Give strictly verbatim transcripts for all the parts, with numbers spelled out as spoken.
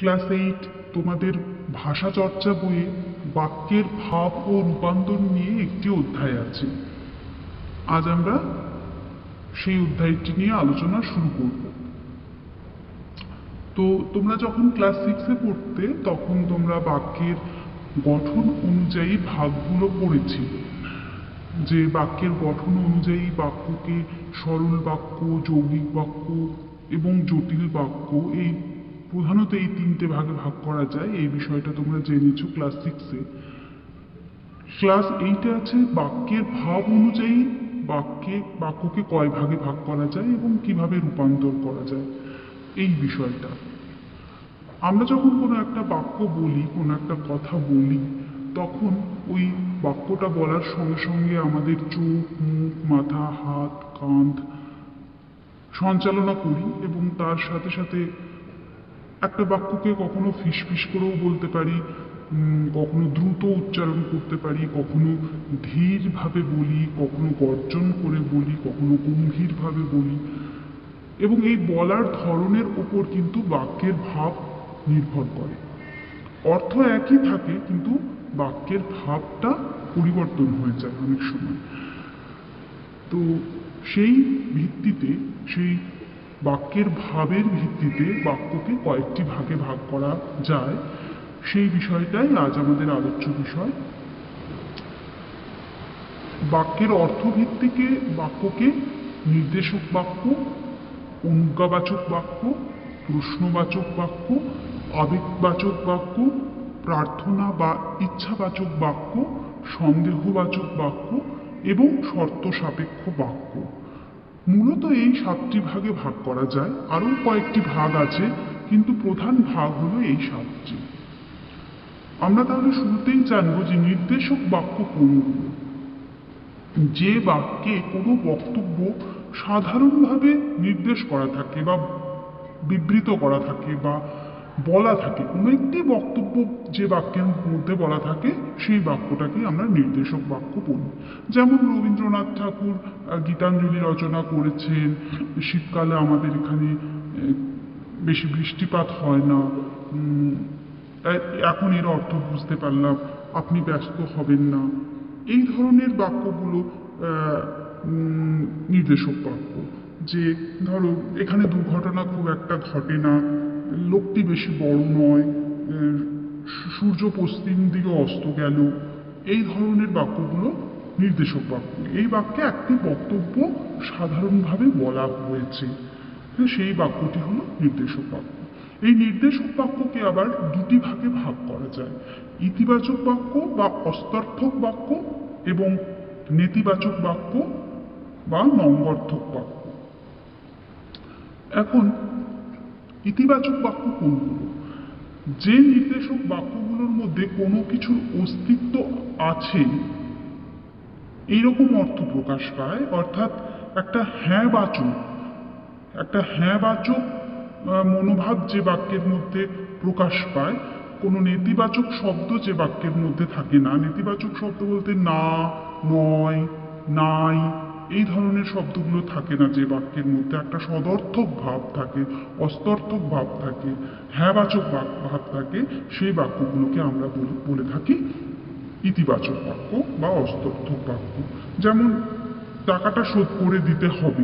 Class eight তোমাদের ভাষা চর্চা বইয়ে বাক্যের ভাব ও রূপান্তর নিয়ে একটি অধ্যায় আছে। আজ আমরা সেই অধ্যায়টি নিয়ে আলোচনা শুরু করব। তো তোমরা যখন ক্লাস সিক্সে পড়তে তখন তোমরা বাক্যের গঠন অনুযায়ী ভাগগুলো পড়েছি, যে বাক্যের গঠন অনুযায়ী বাক্যকে সরল বাক্য, যৌগিক বাক্য এবং জটিল বাক্য, এই প্রধানত এই তিনটে ভাগে ভাগ করা যায়। এই বিষয়টা তোমরা জেনেছো ক্লাস সিক্সে। ক্লাস এইটে আছে বাক্যের ভাব অনুযায়ী বাক্যে বাক্যকে কয় ভাগে ভাগ করা যায় এবং কিভাবে রূপান্তর করা যায় এই বিষয়টা। আমরা যখন কোনো একটা বাক্য বলি, কোনো একটা কথা বলি, তখন ওই বাক্যটা বলার সঙ্গে সঙ্গে আমাদের চোখ, মুখ, মাথা, হাত, কাঁধ সঞ্চালনা করি এবং তার সাথে সাথে একটা বাক্যকে কখনো ফিসফিস করেও বলতে পারি, কখনো দ্রুত উচ্চারণ করতে পারি, কখনো ধীরভাবে বলি, কখনো গর্জন করে বলি, কখনো গম্ভীরভাবে বলি। এবং এই বলার ধরনের ওপর কিন্তু বাক্যের ভাব নির্ভর করে। অর্থ একই থাকে কিন্তু বাক্যের ভাবটা পরিবর্তন হয়ে যায় অনেক সময়। তো সেই ভিত্তিতে, সেই বাক্যের ভাবের ভিত্তিতে বাক্যকে কয়েকটি ভাগে ভাগ করা যায়, সেই বিষয়টাই আজ আমাদের আলোচ্য বিষয়। বাক্যের অর্থভিত্তিকে বাক্যকে নির্দেশক বাক্য, অনুজ্ঞাবাচক বাক্য, প্রশ্নবাচক বাক্য, আবেগবাচক বাক্য, প্রার্থনা বা ইচ্ছাবাচক বাক্য, সন্দেহবাচক বাক্য এবং শর্ত সাপেক্ষ বাক্য, মূলত এই সাতটি ভাগে ভাগ করা যায়। আরও কয়েকটি ভাগ আছে কিন্তু প্রধান ভাগ হলো এই সাতটি। আমরা তাহলে শুরুতেই জানবো যে নির্দেশক বাক্য কোনগুলো। যে বাক্যে কোনো বক্তব্য সাধারণভাবে নির্দেশ করা থাকে বা বিবৃত করা থাকে বা বলা থাকে, কোনো একটি বক্তব্য যে বাক্যের মধ্যে বলা থাকে সেই বাক্যটাকে আমরা নির্দেশক বাক্য বলি। যেমন রবীন্দ্রনাথ ঠাকুর গীতাঞ্জলি রচনা করেছেন, শীতকালে আমাদের এখানে বেশি বৃষ্টিপাত হয় না, এখন এর অর্থ বুঝতে পারলাম, আপনি ব্যস্ত হবেন না। এই ধরনের বাক্যগুলো নির্দেশক বাক্য। যে ধরো এখানে দুর্ঘটনা খুব একটা ঘটে না, লোকটি বেশি বড় নয়, সূর্য পশ্চিম দিকে অস্ত গেল, এই ধরনের বাক্যগুলো নির্দেশক বাক্য। এই বাক্যে একটি বক্তব্য সাধারণভাবে বলা হয়েছে, সেই বাক্যটি হলো নির্দেশক বাক্য। এই নির্দেশক বাক্যকে আবার দুটি ভাগে ভাগ করা যায়, ইতিবাচক বাক্য বা অস্তার্থক বাক্য এবং নেতিবাচক বাক্য বা নঙ্গর্থক বাক্য। এখন ইতিবাচক বাক্য কোনগুলো? যে নির্দেশক বাক্যগুলোর মধ্যে কোনো কিছুর অস্তিত্ব আছে এইরকম অর্থ প্রকাশ পায়, অর্থাৎ একটা হ্যাঁ বাচক একটা হ্যাঁ বাচক মনোভাব যে বাক্যের মধ্যে প্রকাশ পায়। কোনো নেতিবাচক শব্দ যে বাক্যের মধ্যে থাকে না। নেতিবাচক শব্দ বলতে না, নয়, নাই, এই ধরনের শব্দগুলো থাকে না যে বাক্যের মধ্যে। একটা সদর্থক ভাব থাকে, অস্তর্থক ভাব থাকে, হ্যাঁবাচক ভাব থাকে, সেই বাক্যগুলোকে আমরা বলে থাকি ইতিবাচক বাক্য বা অস্তর্থক বাক্য। যেমন টাকাটা শোধ করে দিতে হবে,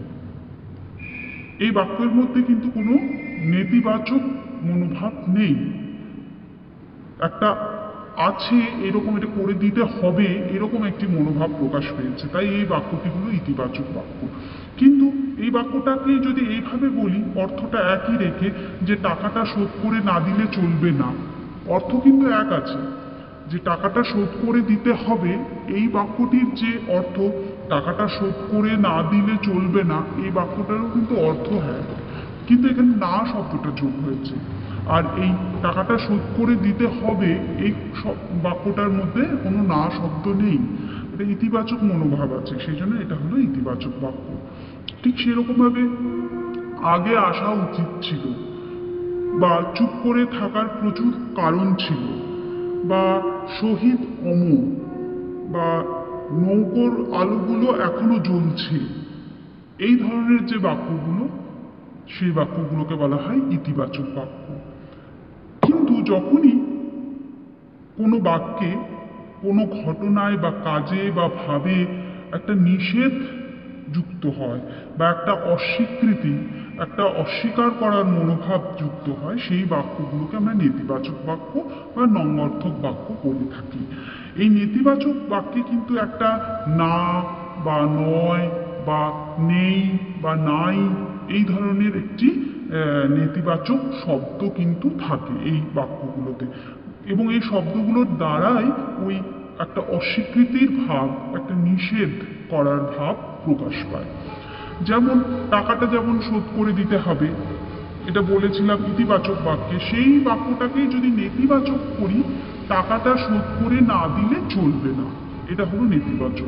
এই বাক্যের মধ্যে কিন্তু কোনো নেতিবাচক মনোভাব নেই। একটা আছে এরকম, এটা করে দিতে হবে এরকম একটি মনোভাব প্রকাশ পেয়েছে, তাই এই বাক্যটি হলো ইতিবাচক বাক্য। কিন্তু এই বাক্যটাকে যদি এইভাবে বলি, অর্থটা একই রেখে, যে টাকাটা শোধ করে না দিলে চলবে না, অর্থ কিন্তু এক আছে। যে টাকাটা শোধ করে দিতে হবে, এই বাক্যটির যে অর্থ টাকাটা শোধ করে না দিলে চলবে না, এই বাক্যটারও কিন্তু অর্থ হ্যাঁ, কিন্তু এখানে না শব্দটা যোগ হয়েছে। আর এই টাকাটা শোধ করে দিতে হবে, এই বাক্যটার মধ্যে কোনো না শব্দ নেই, এটা ইতিবাচক মনোভাব আছে, সেই জন্য এটা হলো ইতিবাচক বাক্য। ঠিক সেরকমভাবে আগে আসা উচিত ছিল, বা চুপ করে থাকার প্রচুর কারণ ছিল, বা শহীদ অমর, বা নৌকোর আলোগুলো এখনো জ্বলছে, এই ধরনের যে বাক্যগুলো, সেই বাক্যগুলোকে বলা হয় ইতিবাচক বাক্য। কিন্তু যখনই কোনো বাক্যে কোনো ঘটনায় বা কাজে বা ভাবে একটা নিষেধ যুক্ত হয় বা একটা অস্বীকৃতি, একটা অস্বীকার করার মনোভাব যুক্ত হয়, সেই বাক্যগুলোকে আমরা নেতিবাচক বাক্য বা নঙ্গর্থক বাক্য বলে থাকি। এই নেতিবাচক বাক্যে কিন্তু একটা না বা নয় বা নেই বা নাই এই ধরনের একটি নেতিবাচক শব্দ কিন্তু থাকে এই বাক্যগুলোতে, এবং এই শব্দগুলোর দ্বারাই ওই একটা অস্বীকৃতির ভাব, একটা নিষেধ করার ভাব প্রকাশ পায়। যেমন টাকাটা যেমন শোধ করে দিতে হবে, এটা বলেছিলাম ইতিবাচক বাক্যে, সেই বাক্যটাকেই যদি নেতিবাচক করি, টাকাটা শোধ করে না দিলে চলবে না, এটা হলো নেতিবাচক।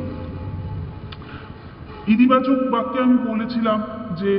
ইতিবাচক বাক্যে আমি বলেছিলাম যে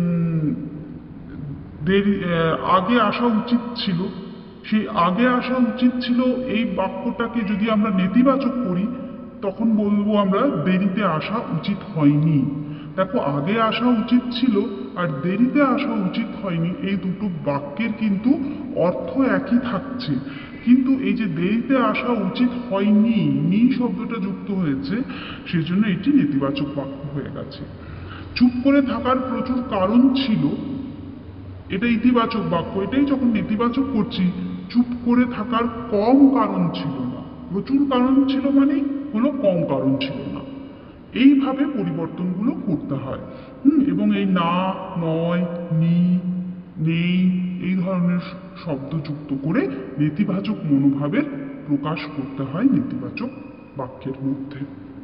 দেরি আগে আসা উচিত ছিল, সেই আগে আসা উচিত ছিল এই বাক্যটাকে যদি আমরা নেতিবাচক করি, তখন বলবো আমরা দেরিতে আসা উচিত হয়নি। দেখো, আগে আসা উচিত ছিল আর দেরিতে আসা উচিত হয়নি, এই দুটো বাক্যের কিন্তু অর্থ একই থাকছে, কিন্তু এই যে দেরিতে আসা উচিত হয়নি, নি শব্দটা যুক্ত হয়েছে, সেজন্য এটি নেতিবাচক বাক্য হয়ে গেছে। চুপ করে থাকার প্রচুর কারণ ছিল, এটা ইতিবাচক বাক্য, এটাই যখন নেতিবাচক করছি, চুপ করে থাকার কম কারণ ছিল না, প্রচুর কারণ ছিল মানে হলো কম কারণ ছিল না। এইভাবে পরিবর্তনগুলো করতে হয়। হুম এবং এই না, নয়, নি, নেই এই ধরনের শব্দ যুক্ত করে নেতিবাচক মনোভাবের প্রকাশ করতে হয় নেতিবাচক বাক্যের মধ্যে।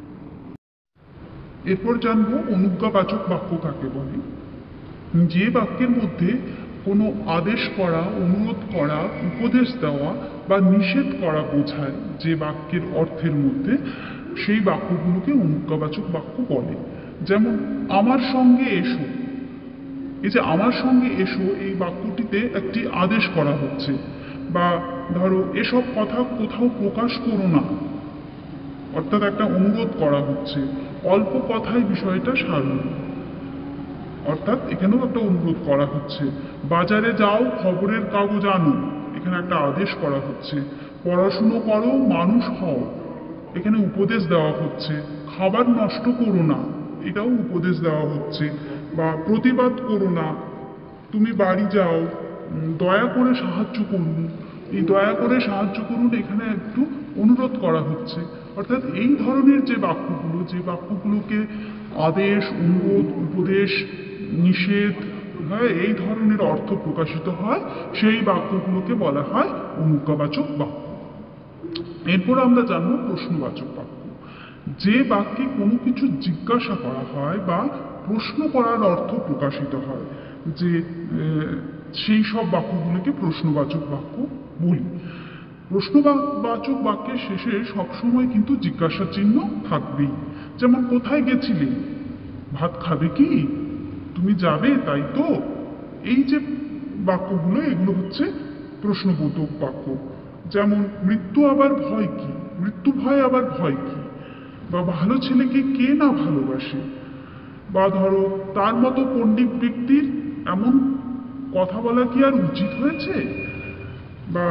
এরপর জানবো অনুজ্ঞাবাচক বাক্য কাকে বলে। যে বাক্যের মধ্যে কোনো আদেশ করা, অনুরোধ করা, উপদেশ দেওয়া বা নিষেধ করা বোঝায় যে বাক্যের অর্থের মধ্যে, সেই বাক্যগুলোকে অনুজ্ঞাবাচক বাক্য বলে। যেমন আমার সঙ্গে এসো, এই যে আমার সঙ্গে এসো এই বাক্যটিতে একটি আদেশ করা হচ্ছে, বা ধরো এসব কথা কোথাও প্রকাশ করো না, অর্থাৎ একটা অনুরোধ করা হচ্ছে। অল্প কথায় বিষয়টা সারুন, অর্থাৎ এখানেও একটা অনুরোধ করা হচ্ছে। বাজারে যাও, খবরের কাগজ আনো, এখানে একটা আদেশ করা হচ্ছে। পড়াশুনো করো, মানুষ হও, এখানে উপদেশ দেওয়া হচ্ছে। খাবার নষ্ট করো না, এটাও উপদেশ দেওয়া হচ্ছে। বা প্রতিবাদ করো না, তুমি বাড়ি যাও, দয়া করে সাহায্য করুন, এই দয়া করে সাহায্য করুন এখানে একটু অনুরোধ করা হচ্ছে। অর্থাৎ এই ধরনের যে বাক্যগুলো, যে বাক্যগুলোকে আদেশ, অনুরোধ, উপদেশ, নিষেধ, হ্যাঁ এই ধরনের অর্থ প্রকাশিত হয়, সেই বাক্যগুলোকে বলা হয় অনুজ্ঞাবাচক বাক্য। এরপর আমরা জানবো প্রশ্নবাচক বাক্য। যে বাক্যে কোনো কিছু জিজ্ঞাসা করা হয় বা প্রশ্ন করার অর্থ প্রকাশিত হয়, যে সেই সব বাক্যগুলোকে প্রশ্নবাচক বাক্য বলি। প্রশ্নবাচক বাক্যের শেষে সবসময় কিন্তু জিজ্ঞাসা চিহ্ন থাকবেই। যেমন কোথায় গেছিলে, ভাত খাবে কি, তুমি যাবে তাই তো, এই যে বাক্যগুলো এগুলো হচ্ছে প্রশ্নবোধক বাক্য। যেমন মৃত্যু আবার ভয় কি, মৃত্যু ভয় আবার ভয় কি, বা ভালো ছেলেকে কে না ভালোবাসে, বা ধরো তার মতো পণ্ডিত ব্যক্তির এমন কথা বলা কি আর উচিত হয়েছে, বা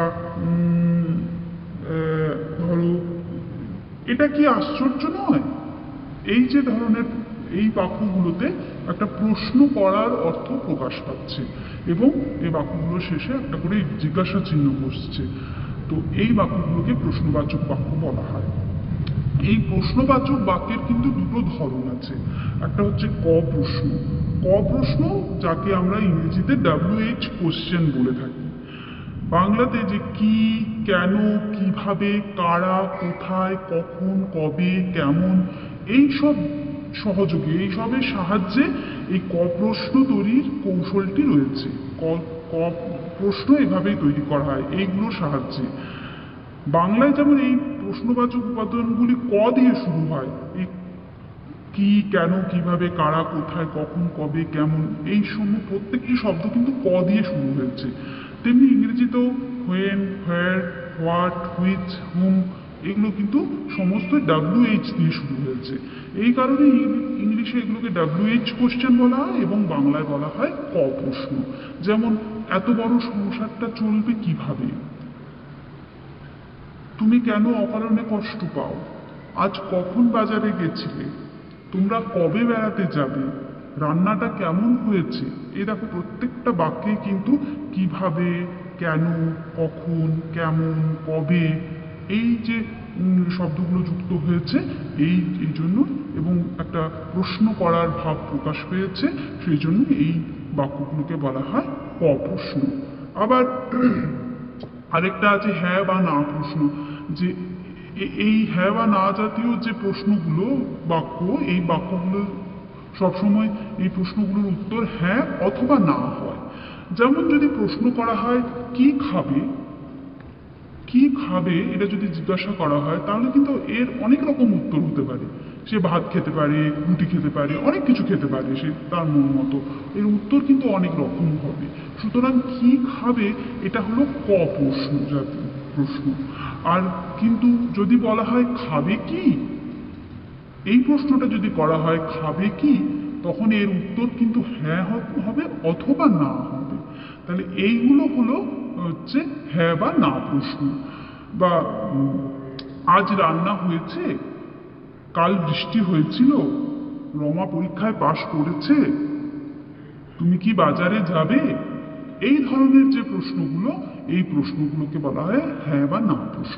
ধরো এটা কি আশ্চর্য নয়। এই যে ধরনের এই বাক্যগুলোতে একটা প্রশ্ন করার অর্থ প্রকাশ পাচ্ছে, এবং এই বাক্যগুলোর শেষে একটা করে জিজ্ঞাসা চিহ্ন বসছে। তো এই বাক্যগুলোকে প্রশ্নবাচক বাক্য বলা হয়। এই প্রশ্নবাচক বাক্যের কিন্তু দুটো ধরন আছে। একটা হচ্ছে ক প্রশ্ন। ক প্রশ্ন যাকে আমরা ইংরেজিতে ডাব্লিউ এইচ কোশ্চেন বলে থাকি। বাংলাতে যে কি, কেন, কিভাবে, কারা, কোথায়, কখন, কবে, কেমন, এই সব সহযোগে, এই সবের সাহায্যে এই ক প্রশ্ন তৈরির কৌশলটি রয়েছে। ক ক প্রশ্ন এভাবেই তৈরি করা হয় এইগুলোর সাহায্যে। বাংলায় যেমন এই প্রশ্নবাচক উপাদানগুলি ক দিয়ে শুরু হয়, এই কি, কেন, কিভাবে, কারা, কোথায়, কখন, কবে, কেমন, এই সময় প্রত্যেকটি শব্দ কিন্তু ক দিয়ে শুরু হয়েছে। তেমনি ইংরেজিতেও when, where, what, which, whom এগুলো কিন্তু সমস্ত ডাব্লিউ এইচ দিয়ে শুরু হয়েছে। এই কারণে ইংলিশে এগুলোকে ডাব্লিউ এইচ কোশ্চেন বলা হয় এবং বাংলায় বলা হয় ক প্রশ্ন। যেমন এত বড় সংসারটা চলবে কিভাবে? তুমি কেন অকারণে কষ্ট পাও? আজ কখন বাজারে গেছিলে? তোমরা কবে বেড়াতে যাবে? রান্নাটা কেমন হয়েছে? এই দেখো প্রত্যেকটা বাক্যে কিন্তু কিভাবে, কেন, কখন, কেমন, কবে এই যে উম, শব্দগুলো যুক্ত হয়েছে এই এই জন্য, এবং একটা প্রশ্ন করার ভাব প্রকাশ পেয়েছে, সেই জন্য এই বাক্যগুলোকে বলা হয় অপ্রশ্ন। আবার আরেকটা আছে হ্যাঁ বা না প্রশ্ন, যে এ- এই হ্যাঁ বা না জাতীয় যে প্রশ্নগুলো বাক্য, এই বাক্যগুলো সবসময় এই প্রশ্নগুলোর উত্তর হ্যাঁ অথবা না হয়। যেমন যদি প্রশ্ন করা হয় কি খাবে, কি খাবে এটা যদি জিজ্ঞাসা করা হয় তাহলে কিন্তু এর অনেক রকম উত্তর হতে পারে। সে ভাত খেতে পারে, রুটি খেতে পারে, অনেক কিছু খেতে পারে সে তার মন মতো। এর উত্তর কিন্তু অনেক রকম হবে। সুতরাং কি খাবে এটা হলো ক প্রশ্ন জাতীয় প্রশ্ন। আর কিন্তু যদি বলা হয় খাবে কি, এই প্রশ্নটা যদি করা হয় খাবে কি, তখন এর উত্তর কিন্তু হ্যাঁ হ- হবে অথবা না হবে। তাহলে এইগুলো হলো হচ্ছে হ্যাঁ বা না প্রশ্ন। বা উম, আজ রান্না হয়েছে, কাল বৃষ্টি হয়েছিল, রমা পরীক্ষায় পাশ করেছে, তুমি কি বাজারে যাবে, এই ধরনের যে প্রশ্নগুলো, এই প্রশ্নগুলোকে বলা হয় হ্যাঁ বা না প্রশ্ন।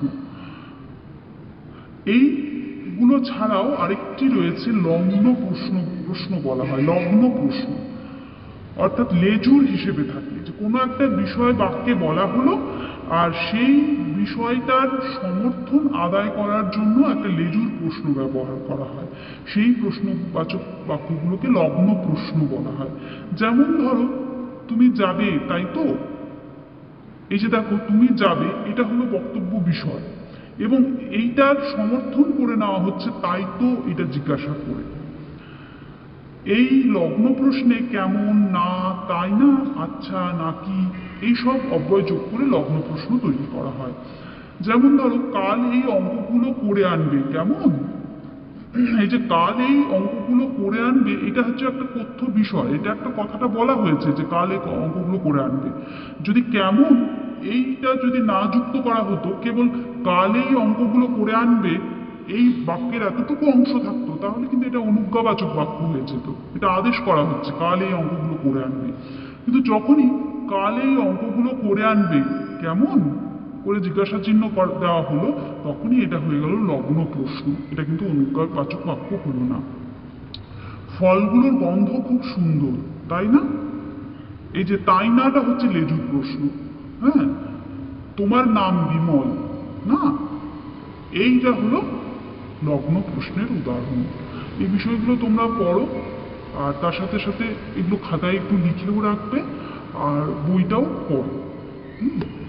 এইগুলো ছাড়াও আরেকটি রয়েছে লগ্ন প্রশ্ন। প্রশ্ন বলা হয় লগ্ন প্রশ্ন, অর্থাৎ লেজুর হিসেবে থাকে, যে কোনো একটা বিষয় বাক্যে বলা হলো আর সেই বিষয়টার সমর্থন আদায় করার জন্য একটা লেজুর প্রশ্ন ব্যবহার করা হয়। সেই প্রশ্নবাচক বাক্যগুলোকে লগ্ন প্রশ্ন বলা হয়। যেমন ধরো তুমি যাবে তাই তো, এই যে দেখো তুমি যাবে এটা হলো বক্তব্য বিষয়, এবং এইটার সমর্থন করে নেওয়া হচ্ছে তাই তো এটা জিজ্ঞাসা করে। এই লগ্ন প্রশ্নে কেমন, না, তাই না, আচ্ছা, নাকি এইসব অব্যয় যোগ করে লগ্ন প্রশ্ন তৈরি করা হয়। যেমন ধরো কাল এই অঙ্কগুলো করে আনবে, কেমন, এই যে কাল এই অঙ্কগুলো করে আনবে এটা হচ্ছে একটা তথ্য বিষয়, এটা একটা কথাটা বলা হয়েছে যে কাল এই অঙ্কগুলো করে আনবে। যদি কেমন এইটা যদি না যুক্ত করা হতো, কেবল কাল এই অঙ্কগুলো করে আনবে এই বাক্যের এতটুকু অংশ থাকতো, তাহলে কিন্তু এটা অনুজ্ঞাবাচক বাক্য হয়ে যেত, এটা আদেশ করা হচ্ছে কাল এই অঙ্কগুলো করে আনবে। কিন্তু যখনই কাল এই অঙ্কগুলো করে আনবে কেমন করে জিজ্ঞাসা চিহ্ন কর- দেওয়া হলো, তখনই এটা হয়ে গেল লগ্ন প্রশ্ন, এটা কিন্তু অনুজ্ঞাবাচক বাক্য হলো না। ফলগুলোর গন্ধ খুব সুন্দর, তাই না, এই যে তাই নাটা হচ্ছে লেজুর প্রশ্ন। হ্যাঁ, তোমার নাম বিমল না, এইটা হলো লগ্ন প্রশ্নের উদাহরণ। এই বিষয়গুলো তোমরা পড়ো, আর তার সাথে সাথে এগুলো খাতায় একটু লিখেও রাখবে, আর বইটাও পড়ো। হুম।